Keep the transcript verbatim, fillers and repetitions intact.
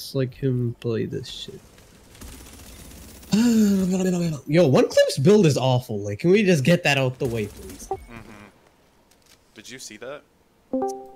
looks like him play this shit. Yo, oneclip's build is awful. Like, can we just get that out the way, please? Mm-hmm. Did you see that?